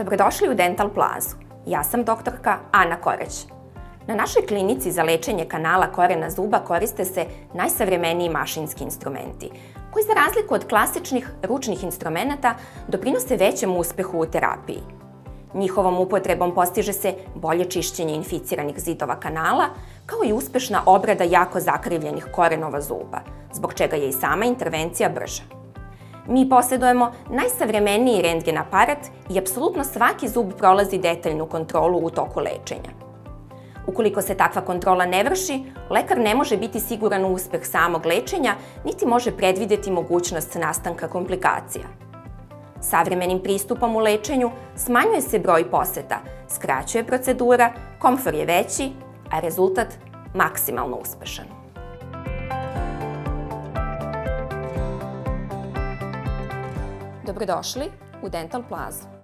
Dobrodošli u Dental Plazu. Ja sam doktorka Ana Koreć. Na našoj klinici za lečenje kanala korena zuba koriste se najsavremeniji mašinski instrumenti, koji za razliku od klasičnih ručnih instrumenata doprinose većem uspehu u terapiji. Njihovom upotrebom postiže se bolje čišćenje inficiranih zidova kanala, kao i uspešna obrada jako zakrivljenih korenova zuba, zbog čega je i sama intervencija brža. Mi posjedujemo najsavremeniji rentgen aparat i apsolutno svaki zub prolazi detaljnu kontrolu u toku lečenja. Ukoliko se takva kontrola ne vrši, lekar ne može biti siguran u uspeh samog lečenja, niti može predvideti mogućnost nastanka komplikacija. Savremenim pristupom u lečenju smanjuje se broj poseta, skraćuje procedura, komfor je veći, a rezultat maksimalno uspešan. Dobrodošli u Dental Plazu.